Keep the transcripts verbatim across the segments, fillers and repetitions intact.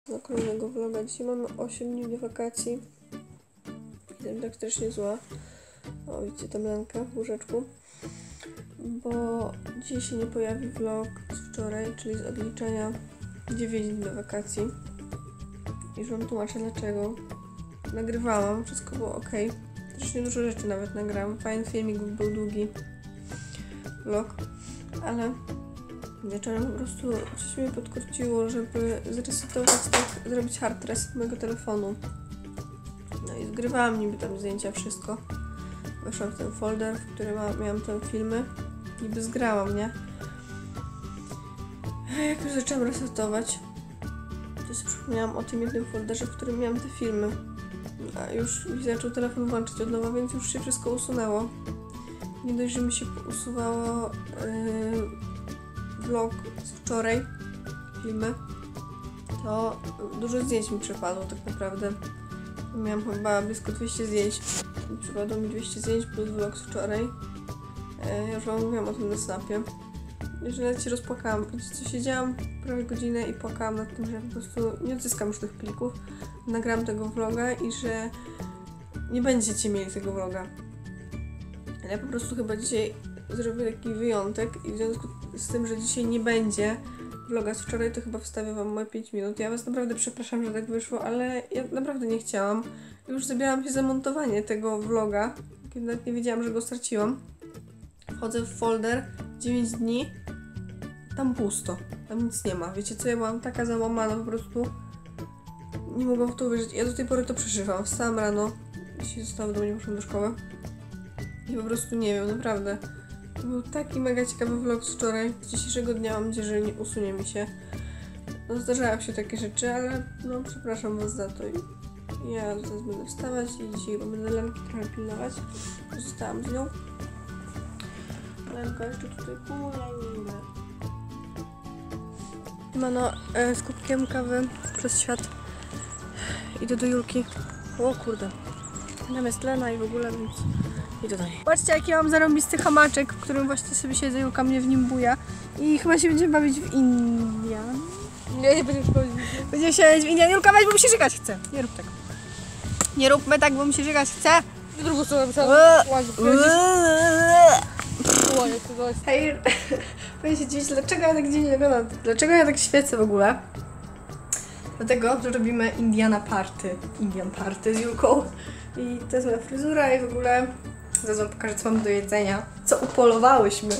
na kolejnego vloga. Dzisiaj mamy osiem dni do wakacji. Jestem tak strasznie zła. O, widzicie tam Lenkę w łóżeczku. Bo dzisiaj się nie pojawi vlog z wczoraj, czyli z odliczenia dziewięć dni do wakacji. Już wam tłumaczę dlaczego. Nagrywałam, wszystko było ok. Strasznie dużo rzeczy nawet nagrałam. Fajny filmik, był długi vlog, ale wieczorem po prostu coś mnie podkurciło, żeby zresetować, tak, zrobić hard reset mojego telefonu. No i zgrywałam niby tam zdjęcia, wszystko. Weszłam w ten folder, w którym ma, miałam te filmy. Niby zgrałam, nie? A jak już zaczęłam resetować, to sobie przypomniałam o tym jednym folderze, w którym miałam te filmy. A już mi zaczął telefon włączyć od nowa, więc już się wszystko usunęło. Nie dość, że mi się usuwało yy, vlog z wczoraj, filmy, to dużo zdjęć mi przepadło tak naprawdę. Miałam chyba blisko dwieście zdjęć. Przypadło mi dwieście zdjęć plus vlog z wczoraj. Yy, ja już wam mówiłam o tym na snapie. Że nawet się rozpłakałam. Wiecie co, siedziałam prawie godzinę i płakałam nad tym, że po prostu nie odzyskam już tych plików. Nagrałam tego vloga i że nie będziecie mieli tego vloga. Ale ja po prostu chyba dzisiaj zrobię taki wyjątek i w związku z tym, że dzisiaj nie będzie vloga z wczoraj, to chyba wstawię wam moje pięć minut. Ja was naprawdę przepraszam, że tak wyszło, ale ja naprawdę nie chciałam. Już zabieram się za montowanie tego vloga, kiedy nawet nie wiedziałam, że go straciłam. Wchodzę w folder dziewięć dni, tam pusto, tam nic nie ma. Wiecie co, ja byłam taka załamana po prostu. Nie mogłam w to uwierzyć. Ja do tej pory to przeżywam. Wstałam rano, dzisiaj zostałam do mnie, poszłam do szkoły. I po prostu nie wiem, naprawdę. To był taki mega ciekawy vlog z wczoraj. Z dzisiejszego dnia mam nadzieję, że nie usunie mi się. No zdarzają się takie rzeczy, ale no przepraszam was za to. I ja zaraz będę wstawać i dzisiaj będę Lenki trochę pilnować. Zostałam z nią. Lenka jeszcze tutaj półlanina. Mano e, z kubkiem kawy przez świat. Idę do Julki. O kurde. Tam jest Lena i w ogóle, więc idę do niej. Patrzcie, jaki mam zarąbisty hamaczek, w którym właśnie sobie siedzę, Julka mnie w nim buja. I chyba się będziemy bawić w Indian. Nie, nie będziemy się bawić. Będziemy się bawić w Indian. Julka, weź, bo mi się żygać chce. Nie rób tego. Nie róbmy tak, bo mi się żygać chce. W drugą stronę musiałam łazić. Hej, powiem się dziś, dlaczego ja tak dziwnie wyglądam? Dlaczego ja tak świecę w ogóle? Dlatego, że robimy Indiana Party. Indian Party z Julką. I to jest moja fryzura i w ogóle zaraz wam pokażę, co mam do jedzenia. Co upolowałyśmy.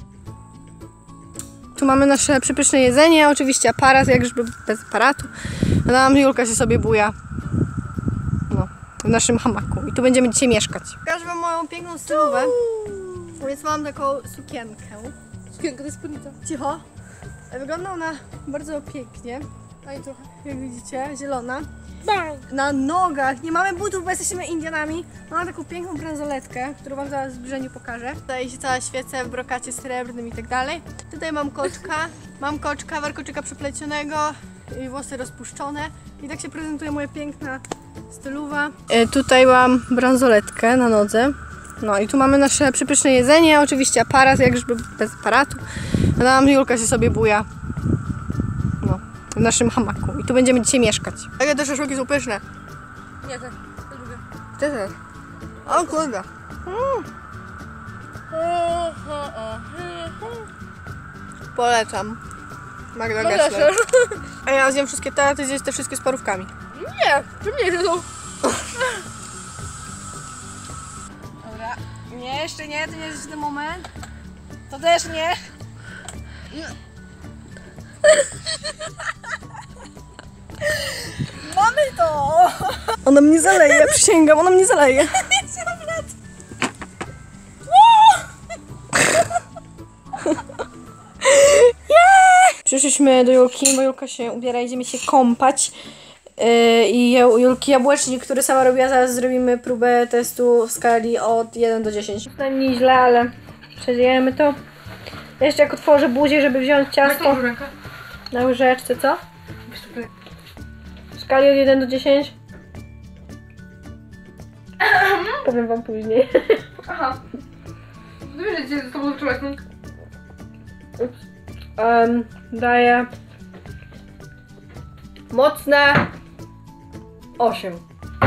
Tu mamy nasze przepyszne jedzenie, oczywiście aparat, jak żeby bez aparatu. A tam Julka się sobie buja. No, w naszym hamaku. I tu będziemy dzisiaj mieszkać. Pokażę wam moją piękną stylówę. Więc mam taką sukienkę. Sukienka to jest spódnica. Cicho. Wygląda ona bardzo pięknie. No i trochę, jak widzicie, zielona. Na nogach. Nie mamy butów, bo jesteśmy Indianami. Mam taką piękną bransoletkę, którą wam zaraz w zbliżeniu pokażę. Tutaj się cała świecę w brokacie srebrnym i tak dalej. Tutaj mam koczka. Mam koczka, warkoczyka przeplecionego i włosy rozpuszczone. I tak się prezentuje moja piękna stylowa. E, tutaj mam bransoletkę na nodze. No i tu mamy nasze przepyszne jedzenie, oczywiście aparat, jak żeby bez aparatu. A tam Julka się sobie buja. No, w naszym hamaku. I tu będziemy dzisiaj mieszkać. Jakie te szaszłyki są pyszne. Nie, tak. To lubię. Ty też. O kurde. Mm. Polecam. Magda Gessler. A ja zjem wszystkie te, a ty zjesz te wszystkie z parówkami. Nie, czym nie jedzą? Dobra. Nie, jeszcze nie, to nie jest ten moment. To też nie. Mamy to! Ona mnie zaleje, przysięgam, ona mnie zaleje. Przyszliśmy do Julki, bo Julka się ubiera, idziemy się kąpać. Yy, I Julki jabłecznik, który sama robiła, zaraz zrobimy próbę testu w skali od jeden do dziesięciu. To nie źle, ale przeżyjemy to. Jeszcze jak otworzę buzię, żeby wziąć ciasto na łyżeczce, co? W skali od jeden do dziesięciu. Powiem wam później. Aha. Wiesz, że z tobą zaczęłaś, no? Um, daję Mocne osiem.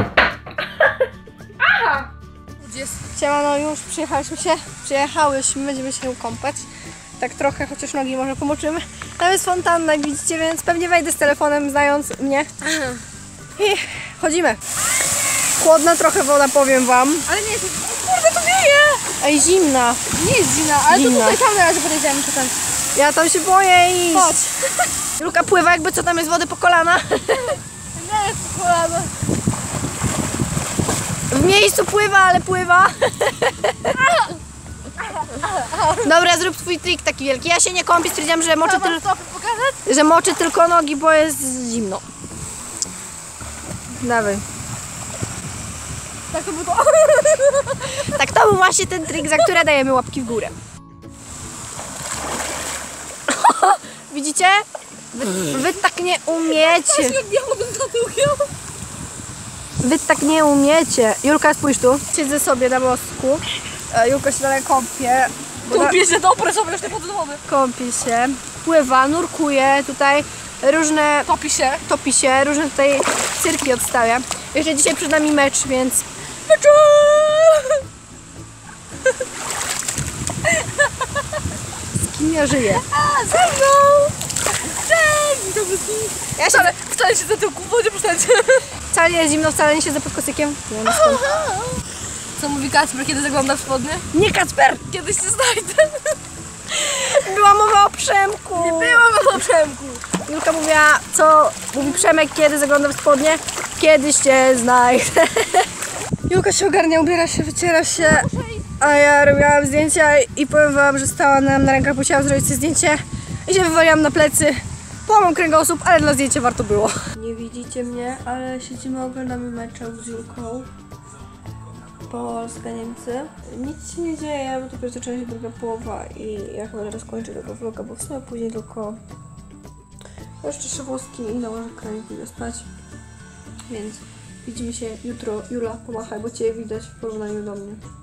Aha! Siemano, już przyjechaliśmy się, przyjechałyśmy, będziemy się kąpać. Tak trochę, chociaż nogi może pomoczymy. Tam jest fontanna, jak widzicie, więc pewnie wejdę z telefonem, znając mnie. I chodzimy. Chłodna trochę woda, powiem wam. Ale nie jest... Kurde, to wieje! Ej, zimna. Nie jest zimna, ale Zimna. to tutaj tam na razie podejdziemy, czy ten... Ja tam się boję iść. Chodź. Julka pływa, jakby co tam jest wody po kolana. Nie jest kolana. W miejscu pływa, ale pływa. Dobra, zrób twój trik taki wielki. Ja się nie kąpię, stwierdziłam, że moczę, tyl... pokazać? że moczę tylko nogi, bo jest zimno. Dawaj. Tak to było. Tak, to był właśnie ten trik, za który dajemy łapki w górę. Widzicie? Wy, wy tak nie umiecie. Wy tak nie umiecie. Julka, spójrz tu. Siedzę sobie na mostku. E, Julka się dalej kąpie. Tu bierze dobre sobie już nie pod wody. Kąpie się. Pływa, nurkuje. Tutaj różne... Topi się. Topi się. Różne tutaj cyrki odstawia. Jeszcze dzisiaj przed nami mecz, więc... Meczu! Z kim ja żyję? A, ze mną! Cześć! To wszystkim. Ja się... Wcale, wcale się za tyłku w wodzie przestać. Wcale nie jest zimno, wcale nie siedzę pod kocykiem. Nie wiem skąd. Co mówi Kacper, kiedy zagląda w spodnie? Nie, Kacper! Kiedyś się znajdę. Była mowa o Przemku. Nie byłam o Przemku. Julka mówiła, co mówi Przemek, kiedy zagląda w spodnie? Kiedyś cię znajdę. Julka się ogarnia, ubiera się, wyciera się, a ja robiłam zdjęcia i powiem wam, że stała nam na rękach, musiałam zrobić sobie zdjęcie i się wywaliłam na plecy. Połamam kręgosłup, ale dla zdjęcia warto było. Nie widzicie mnie, ale siedzimy, oglądamy mecze z Julką. Polska-Niemcy. Nic się nie dzieje, bo dopiero zaczęła się druga połowa i ja chyba teraz kończę tego vloga, bo w sumie później tylko jeszcze szybowski i nałożę kraj, pójdę spać. Więc widzimy się jutro. Jula, pomachaj, bo Cię widać w porównaniu do mnie.